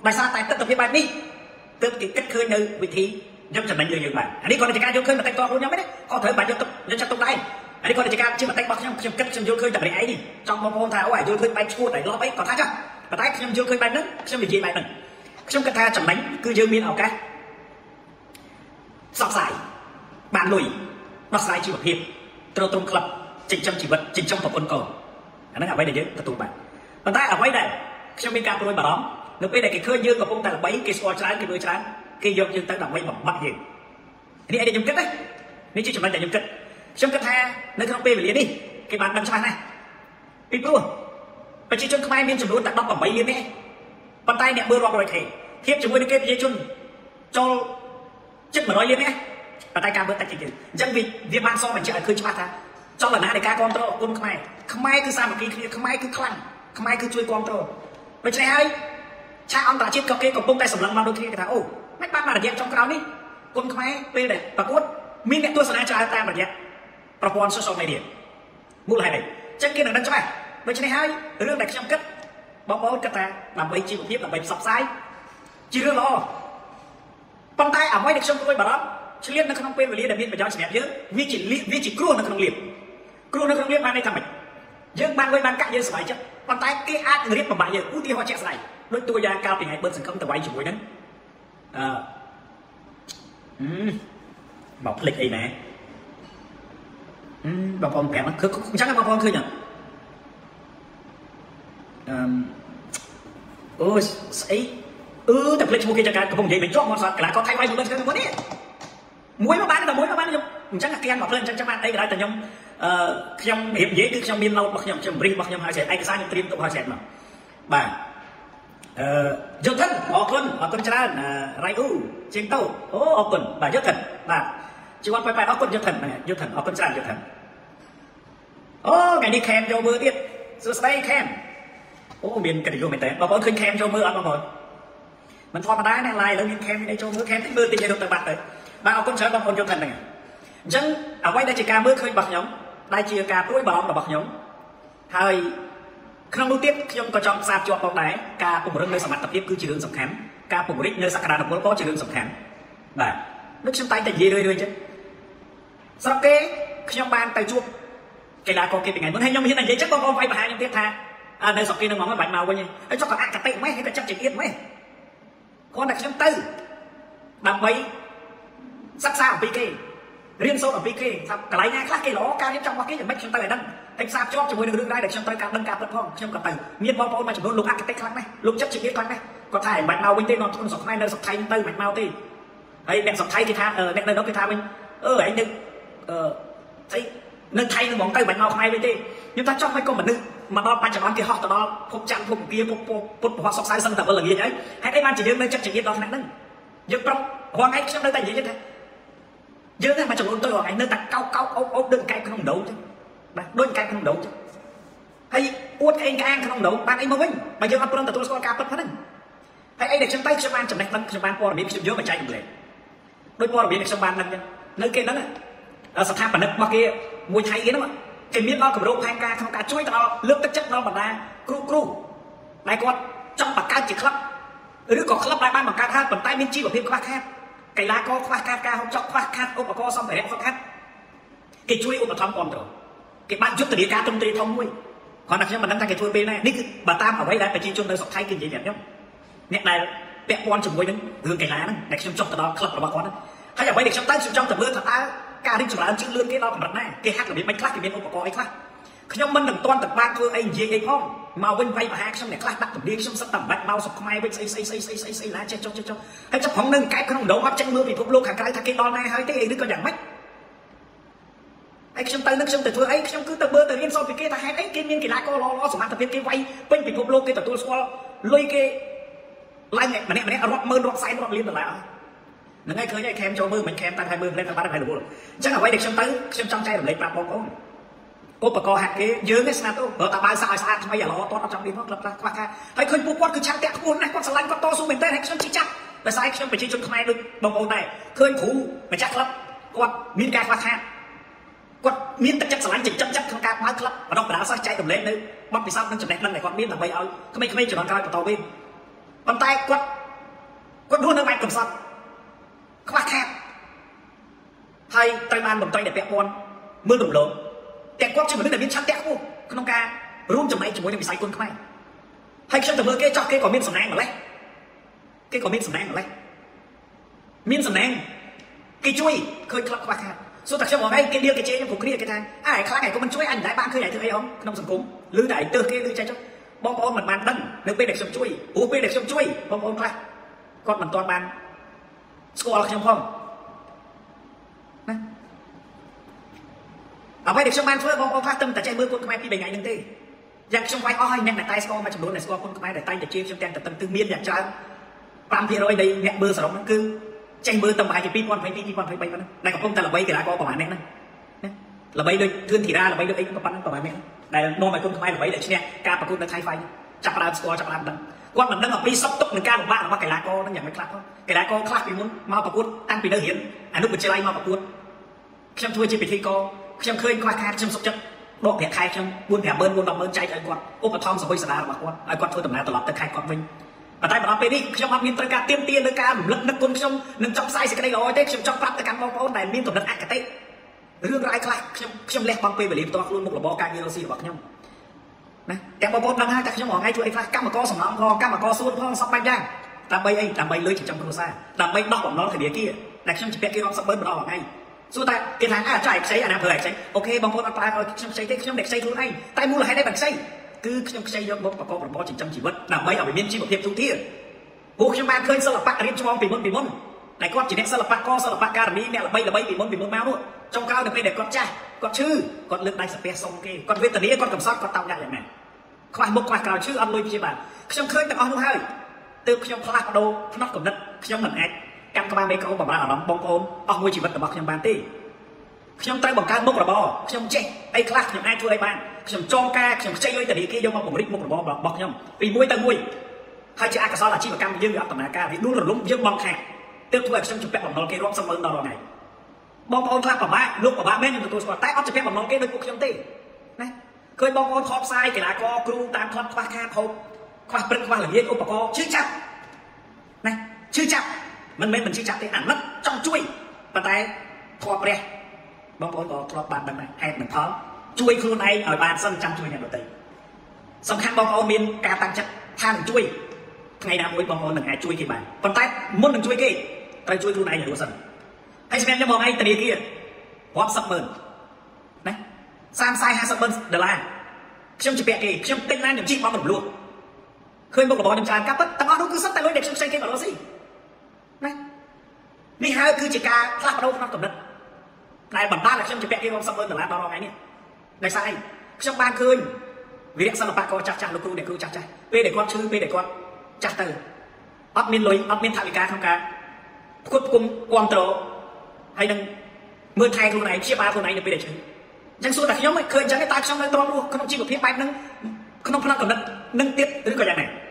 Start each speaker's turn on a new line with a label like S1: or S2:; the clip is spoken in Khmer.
S1: ដោយសារតែទស្សនវិជ្ជាបែបនេះទើបគេគិតឃើញនៅវិធីយកចំណេញយើងបានអានេះគាត់ជាការយកឃើញមតិតខ្លួនខ្ញុំទេគាត់ត្រូវបានយកចាត់ទុកដែរអានេះគាត់ជាការជាមតិរបស់ខ្ញុំគិតខ្ញុំយល់ឃើញតែម្នាក់ឯងនេះចង់បងប្អូនថាអូយយល់ឃើញបែបឈួតតែលបអីគាត់ថាចាប៉ុន្តែខ្ញុំយល់ឃើញបែបហ្នឹងខ្ញុំនិយាយបែបហ្នឹងខ្ញុំគិតថាចំណេញគឺយើងមានឱកាសសោកស្ដាយបានលុយដោះស្រាយជីវភាពទ្រទ្រង់ក្លឹបចិញ្ចឹមជីវិតចិញ្ចឹមប្រពន្ធកូនអាហ្នឹងអ្វីដែលយើងទទួលបានប៉ុន្តែអ្វីដែលខ្ញុំមានការព្រួយបារម្ភនៅពេលដែលគេឃើញយើងកំពុងតែល្បីគេស្គាល់ច្រើនគេមើលច្រើនគេយកយើងទៅដើម្បីបំបត្តិយើងនេះឯងខ្ញុំគិតណានេះជាចំណុចដែលខ្ញុំគិតថានៅក្នុងពេលវេលានេះគេបានដឹងច្បាស់ណាស់ពីព្រោះប្រជាជនខ្មែរមានចំនួនតែ18លានទេប៉ុន្តែអ្នកមើលរាប់រយទេធៀបជាមួយនឹងគេប្រជាជនចូលជិត100លានទេប៉ុន្តែការមើលតិចជាងយើងអញ្ចឹងវាបានសងបញ្ជាក់ឲ្យឃើញច្បាស់ថាចលនានៃការគ្រប់គ្រងគុណខ្មែរគឺសាមគ្គីគ្នាខ្មែរគឺខ្លាំងខ្មែរគឺជួយគ្រប់គ្រងដូច្នេះហើយឆាកអន្តរជាតិក៏គេកំពុងតែសម្លឹងមកដូចគ្នាគេថាអូមិនបានមករយៈចុងក្រោយនេះគុណខ្មែរពេលដែលប្រកួតមានអ្នកទស្សនាច្រើនតាមរយៈប្រព័ន្ធ social media មូលហេតុអីអញ្ចឹងគេនឹងដឹងច្បាស់ដូច្នេះហើយរឿងដែលខ្ញុំគិតបងប្អូនគិតថាដើម្បីជីវភាពដើម្បីផ្សព្វផ្សាយជារឿងល្អប៉ុន្តែអ្វីដែលខ្ញុំព្រួយបារម្ភឆ្លៀតនៅក្នុងពេលវេលាដែលមានប្រយោជន៍សម្រាប់យើងវាជាគ្រោះនៅក្នុងលៀបបានន័យថាម៉េចយើងបានលុយបានកាក់យើងសប្បាយចិត្តប៉ុន្តែគេអាចរៀបបំបាក់យើងឧទាហរណ៍ជាក់ស្ដែងដូចតួយ៉ាងកាលពីថ្ងៃបឺតសង្គមទៅវាយជាមួយហ្នឹងមកភ្លេចអីណែបងប្អូនប្រាប់គឺអញ្ចឹងបងប្អូនឃើញអត់អូស្អីតែភ្លេចឈ្មោះគេចង្ការកំពុងនិយាយមិនជាប់មកសតកីឡាករថៃវាយមួយហ្នឹងមកនេះមួយមកបានខ្ញុំអញ្ចឹងអាគៀនមកភ្លើអញ្ចឹងបានអីក៏ដោយតែខ្ញុំខ្ញុំរៀបនិយាយគឺខ្ញុំមានឡូតរបស់ខ្ញុំបរិះរបស់ខ្ញុំហើយឯកសារខ្ញុំត្រៀមទុកហើយមកបាទយុទ្ធិនអរគុណច្រើនរៃអ៊ូជាងតោអូអរគុណបាទយុទ្ធិនបាទជីវ័នបែបអរគុណយុទ្ធិនអរគុណច្រើនយុទ្ធិនអូថ្ងៃនេះខេមចូលមើលទៀតសួស្ដីខេមអូមានកិត្តិយសមែនតើបងប្អូនឃើញខេមចូលមើលអត់បងប្អូនមិនធម្មតាណាឡាយឥឡូវមានខេមមានអីចូលមើលខេមតិចមើលតិចឲ្យរត់ទៅបាត់ទៅបាទអរគុណច្រើនបងប្អូនយុទ្ធិនហ្នឹងអញ្ចឹងអ្វីដែលជាការមើលឃើញរបស់ខ្ញុំដែលជាការព្រួយបារម្ភរបស់ខ្ញុំហើយក្នុងនោះទៀតខ្ញុំក៏ចង់ផ្សារភ្ជាប់ផងដែរការពង្រឹងនៅសមត្ថភាពគឺជារឿងសំខាន់ការពង្រីកនៅសក្តានុពលក៏ជារឿងសំខាន់បាទដូចខ្ញុំតែងតែនិយាយរឿយៗចឹងស្រាប់គេខ្ញុំបានទៅជួបកីឡាករគេពីថ្ងៃមុនហើយខ្ញុំហ៊ាននិយាយចឹងបងប្អូនវាយប្រហារខ្ញុំទៀតថានៅស្រុកគេនឹងមកបាច់មកវិញហើយចុះក៏អកតេម៉េះហើយក៏ចិត្តចង្អៀតម៉េះគាត់តែខ្ញុំទៅដើម្បីសិក្សាអំពីគេរៀនសូត្រអំពីគេថាកន្លែងណាខ្លះគេល្អការរៀបចំរបស់គេយ៉ាងម៉េចខ្ញុំទៅឲ្យដឹងតែផ្សារភ្ជាប់ជាមួយនឹងរឿងដែរដែលខ្ញុំត្រូវការដឹងការពិតផងខ្ញុំក៏ទៅមានបងប្អូនមួយចំនួនលោកអកតេខ្លាំងណាស់លោកចិត្តជាទៀតខ្លាំងណាស់គាត់ថាមិនបាច់មកវិញទេនាំខ្លួនស្រុកខ្មែរនៅស្រុកថៃទៅមិនមកទេហើយអ្នកស្រុកថៃគេថាអ្នកនៅនោះគេថាវិញឯងនៅស្អីនៅថៃនឹងហ្មងទៅមិនមកខ្មែរវិញទេខ្ញុំថាចង់ឲ្យក៏មនុស្សមកដល់បច្ចុប្បន្នគេហោះទៅដល់ភពច័ន្ទភពអង្គារពុទ្ធពហសុខសៅសឹងតែវិលល្ងាចហើយហេតុអីបានជាយើងនៅចិត្តជាទៀតដល់ថ្នាក់ហ្នឹងយើងប្រុសរងឯងខ្ញុំនៅតែនិយាយថាយើងតែមួយចំនួនទៅរងឯងនៅតែកោកអូបដូចកែក្នុងដូងចឹងបាទដូចកែក្នុងដូងចឹងហើយអួតឯងក្អាងក្នុងដូងបានអីមកវិញបើយើងអត់ព្រមទទួលស្គាល់ការពិតហ្នឹងហើយអីដែលខ្ញុំទៅខ្ញុំបានចំណេះដឹងខ្ញុំបានព័ត៌មានខ្ញុំយកមកចែករំលែកដូចព័ត៌មានខ្ញុំបានដឹងចឹងនៅគេហ្នឹងស្ថាបនិករបស់គេមួយថៃគេហ្នឹងគេមានដល់គម្រោងផែនការក្នុងការជួយទៅដល់លើកទឹកចិត្តដល់បណ្ដាគ្រូដែលគាត់ចង់បង្កើតជាក្លឹបឬក៏ក្លឹបដែលបានបង្កើតហើយប៉ុន្តែមានជីវភាពខ្វះខាតកីឡាករខ្វះខាតការហូបចុកខ្វះខាតឧបករណ៍សម្ភារៈខ្វះខាតគេជួយឧបត្ថម្ភគ្រប់គ្រងគេបានយុទ្ធនាការទ្រង់ទ្រាយធំមួយគាត់ថាខ្ញុំមិនដឹងថាគេធ្វើពេលណានេះគឺបើតាមអ្វីដែលប្រជាជននៅស្រុកថៃគេនិយាយប្រាប់ខ្ញុំអ្នកដែលពាក់ព័ន្ធជាមួយនឹងរឿងកីឡាហ្នឹងដែលខ្ញុំចុះទៅដល់ក្លឹបរបស់គាត់ហ្នឹងហើយអ្វីដែលខ្ញុំទៅខ្ញុំចង់ទៅមើលថាតើការរីកចម្រើនជឿនលឿនគេដល់កម្រិតណាគេហាត់របៀបមិនខ្លះគេមានឧបករណ៍អីខ្លះខ្ញុំមិននឹងទាន់ទៅបានធ្វើអីនិយាយអីផងមកវិញវាយប្រហារខ្ញុំអ្នកខ្លះដាក់ទម្លាយខ្ញុំសិតតែមិនបាច់មកស្រុកខ្មែរវិញស្អីណាចេះចុះហើយចាប់ផងនឹងកែបក្នុងដងអត់ចេញមើលពិភពលោកខាងក្រៅថាគេដល់ណាហើយទេឬក៏យ៉ាងម៉េចហើយខ្ញុំទៅនឹងខ្ញុំទៅធ្វើអីខ្ញុំគឺទៅមើលទៅរៀនសូត្រពីគេថាហេតុអីគេមានកីឡាករល្អសមត្ថភាពគេវាយពេញពិភពលោកគេទទួលស្គាល់លុយគេឡើងម្នាក់រាប់ម៉ឺនរាប់សែនរាប់លានដុល្លារហ្នឹងហើយឃើញហើយខេមចូលមើលមិនខេមតាំងហើយមើលលេងតែបាត់ហើយរវល់អញ្ចឹងអ្វីដែលខ្ញុំទៅខ្ញុំចង់ចែករំលែកប្រាប់បងប្អូនឧបករណ៍ហាក់គេយើងឯងស្នាទៅបើតាបើសាឲ្យស្អាតថ្មីឥឡូវអត់ចង់មានផងក្លឹបខ្លះខ្វះខាតហើយឃើញពួកគាត់គឺឆាក់តាក់ខ្ពស់ណាស់គាត់ស្រឡាញ់គាត់តស៊ូមែនទែនហើយខ្ញុំជិះចាប់ដោយសារខ្ញុំប្រជាជនខ្មែរដូចបងប្អូនដែរឃើញគ្រូម្ចាស់ក្លឹបគាត់មានការខ្វះខាតគាត់មានទឹកចិត្តស្រឡាញ់ចិញ្ចឹមចិត្តក្នុងការបើកក្លឹបបណ្ដុះបណ្ដាលសិស្សចែករំលែកនៅបទពិសោធន៍និងចំណេះដឹងដែលគាត់មានដើម្បីឲ្យក្មេងៗជំនាន់ក្រោយបន្តវិញប៉ុន្តែគាត់រស់នៅបែបកំសត់ខ្វះខាតហើយត្រូវបានបន្ទុយដែលពាក់ព័ន្ធមើលរំលងតែគាត់ជាមនុស្សដែលមានឆន្ទៈខ្ពស់ក្នុងការរួមចំណែកជាមួយនឹងវិស័យគុនខ្មែរហើយខ្ញុំទៅមើលគេចោះគេក៏មានសំណាងម្លេះគេក៏មានសំណាងម្លេះមានសំណាងគេជួយឃើញខ្លះខ្វះខាតសួរតែខ្ញុំហ្នឹងគេដៀលគេជេរខ្ញុំគ្រប់គ្នាគេថាអើខ្លាំងឯងក៏មិនជួយអញមិនដែរបានឃើញឯងធ្វើអីហ៎ក្នុងសង្គមឬតែឯងទើសគេឬចេះចុះបងប្អូនមិនបានដឹងនៅពេលដែលខ្ញុំជួយព្រោះពេលដែលខ្ញុំជួយបងប្អូនខ្លះគាត់មិនទាន់បានស្គាល់ខ្ញុំផងណាអ្វីដែលខ្ញុំបានធ្វើបងប្អូនខ្លះតែចេះមើលគុនខ្មែរពី3ថ្ងៃហ្នឹងទេយ៉ាងខ្ញុំវាយអស់ហើយអ្នកដែលតែស្គាល់មួយចំនួនដែលស្គាល់គុនខ្មែរដែលតែតែជេរខ្ញុំទាំងតឹងមានយ៉ាងច្រើន 5%នៃអ្នកមើលសរុបហ្នឹងគឺចេះមើលតែប្រហែលជា2022 2023ប៉ុណ្ណឹងដែលកំពុងតែល្បីកីឡាករប្រហែលអ្នកហ្នឹងល្បីដូចធឿនធីរ៉ាល្បីដូចអីប៉ុណ្ណឹងប្រហែលអ្នកដែលនាំឲ្យគុនខ្មែរល្បីដែលឈ្នះការប្រកួតនៅថៃហ្វៃចាប់ដើមស្គាល់ចាប់ដើមដឹងគាត់មិនដឹងអំពីសពទុកនឹងការលំបាករបស់កីឡាករហ្នឹងយ៉ាងម៉េចខ្លះផងកីឡាករខ្លះពីមុនមកប្រកួតតាំងពីនៅរៀនអនុវិទ្យាល័យមកប្រកួតខ្ញុំធ្វើជាពិធីករខ្ញុំឃើញខ្វះខាតខ្ញុំសុខចិត្តដកប្រាក់ខែខ្ញុំ 4-5 ម៉ឺន 4-10 ម៉ឺនចែកឲ្យគាត់ឧបត្ថម្ភសវិសាលារបស់គាត់ឲ្យគាត់ធ្វើដំណើរត្រឡប់ទៅខេត្តគាត់វិញប៉ុន្តែដល់ពេលនេះខ្ញុំអត់មានត្រូវការទៀមទានៅការរំលឹកនឹកគុណខ្ញុំនឹងចង់ផ្សាយសេចក្តីល្អទេខ្ញុំចង់ប្រាប់ទៅកាន់បងប្អូនដែលមានកំណត់អគតិរឿងរ៉ាវខ្លះខ្ញុំលះបង់ពេលវេលាផ្ទាល់ខ្លួនមុខរបរការងាររកស៊ីរបស់ខ្ញុំណាតែបងប្អូនដឹងហើយតែខ្ញុំរងថ្ងៃជួយអីខ្លះកម្មករសំណងផងកម្មករសួនផងសពបែបយ៉ាងដើម្បីអីដើម្បីលុយចិញ្ចឹមគ្រួសារដើម្បីដោះបំណុលធនាគារដែលខ្ញុំជាពាក់គេរាប់សិបម៉ឺនម្ដងថ្ងៃសួរតែគេថាអាចខ្ចីអាណាប្រើឲ្យខ្ចីអូខេបងប្អូនអត់ប្រើឲ្យខ្ញុំខ្ចីទេខ្ញុំតែខ្ចីខ្លួនឯងតែមូលហេតុអីបានខ្ចីគឺខ្ញុំខ្ចីយកមកប្រកបរបរចិញ្ចឹមជីវិតដើម្បីឲ្យមានជីវភាពទូទាពួកខ្ញុំបានឃើញសិល្បៈរៀបចំពីមុនតែគាត់ជាអ្នកសិល្បករសិល្បករនីអ្នកល្បីពីមុនមកនោះចុងក្រោយទៅពេលដែលគាត់ចាស់គាត់ឈឺគាត់លើកដៃសាពះសុំគេគាត់វេទនាគាត់កំសត់គាត់តោកយ៉ាក់យ៉ាងណាខ្វះមុខខ្វះក្រោយឈឺអត់លុយព្យាបាលខ្ញុំឃើញទាំងអស់នោះហើយទើបខ្ញុំផ្លាស់ប្ដូរផ្នត់គំនិតខ្ញុំមិនអាចកាន់ក្បាលមេកូបំរើអារម្មណ៍បងប្អូនអស់មួយជីវិតរបស់ខ្ញុំបានទេខ្ញុំត្រូវបង្កើតមុខរបរខ្ញុំចេះអីខ្លះខ្ញុំអាចធ្វើអីបានខ្ញុំចងការខ្ញុំខ្ចីលុយធនាគារយកមកពង្រីកមុខរបររបស់ខ្ញុំពីមួយទៅមួយហើយជាអកុសលអាជីវកម្មយើងវាអត់ដំណើរការវាដួលរលំយើងបងខាតទើបធ្វើឲ្យខ្ញុំជំពាក់បំណុលគេរាប់សិបម៉ឺនដល់រងថ្ងៃបងប្អូនខ្លះពិបាកលោកពិបាកមែនខ្ញុំទទួលស្គាល់តែអត់ជំពាក់បំណុលគេដូចពួកខ្ញុំទេណាឃើញបងប្អូនខកផ្សាយកីឡាករគ្រូតាមក្លឹបខ្វះខាតហូបខ្វះព្រឹកខ្វះល្ងាចឧបករណ៍ឈឺចាប់ណាឈឺចាប់មិនមែនឈឺចាប់ទេអាណិតចង់ជួយប៉ុន្តែធម៌ព្រះបងប្អូនក៏ធ្លាប់បានដឹងដែរហេតុមិនផលជួយខ្លួនឯងឲ្យបានសិនចាំជួយអ្នកដទៃសំខាន់បងប្អូនមានការតាំងចិត្តថានឹងជួយថ្ងៃណាមួយបងប្អូននឹងអាចជួយគេបានប៉ុន្តែមុននឹងជួយគេត្រូវជួយខ្លួនឯងឲ្យរួចសិនហើយសម្រាប់ខ្ញុំមកឯងធនាគាររាប់សិបម៉ឺនណា30-50 ម៉ឺនដុល្លារខ្ញុំជពាក់គេខ្ញុំទិញឡានខ្ញុំជិះបោះរំលោះឃើញមុខរបរខ្ញុំច្រើនកាប់ទាំងអស់នោះគឺសិតតែលុយដែលខ្ញុំខ្ចីគេមករកស៊ីណានេះហើយគឺជាការផ្លាស់ប្ដូរផ្នត់គំនិតដែលបណ្ដាលឲ្យខ្ញុំជពាក់គេរាប់សិបម៉ឺនដុល្លារដល់រងថ្ងៃនេះដោយសារអីខ្ញុំបានឃើញវីរៈសិល្បករចាស់លោកគ្រូអ្នកគ្រូចាស់ពេលដែលគាត់ឈឺពេលដែលគាត់ចាស់ទៅអត់មានលុយអត់មានថវិកាក្នុងការផ្គត់ផ្គុំគ្រប់គ្រងហើយនឹងមើលថែខ្លួនឯងព្យាបាលខ្លួនឯងនៅពេលដែលឈឺអញ្ចឹងសួរតែខ្ញុំឃើញអញ្ចឹងតែខ្ញុំនៅទ្រាំរស់ក្នុងជីវភាពបែបហ្នឹងក្នុងផ្នត់គំនិតនឹងទៀតឬក៏យ៉ាងណា